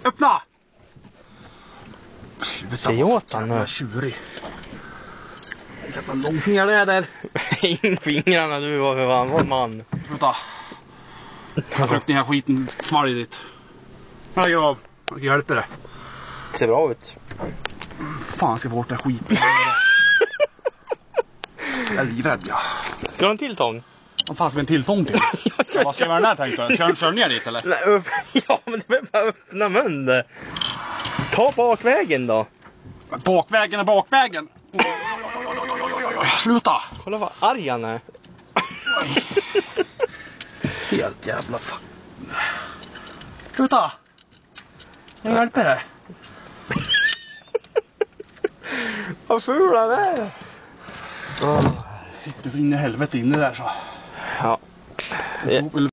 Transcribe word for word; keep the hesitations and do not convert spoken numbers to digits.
Öppna! Sluta. Det är åt han nu. Jävla tjurig. Jävla långfingrar det är där. In fingrarna du var för fan, vad man. Sluta. Jag får upp den här skiten svalg dit. Jag lägger av. Jag hjälper det. Det ser bra ut. Fan ska få bort den här skiten. Jag är livrädd, ja. Ska du ha en till tång? Vad fan ska vi en till tång till? Ja, vad ska jag göra den här tänkte du? Kör, kör ner dit eller? Nej, upp. Ja, men det är bara öppna munnen. Ta bakvägen då. Bakvägen är bakvägen. Oj, oj, oj, oj, oj, oj, oj. Sluta. Kolla vad arg han är. Helt jävla fan. Sluta. Jag hjälper dig. Vad ful han är. Sitter så in i helvete inne där så. Ja.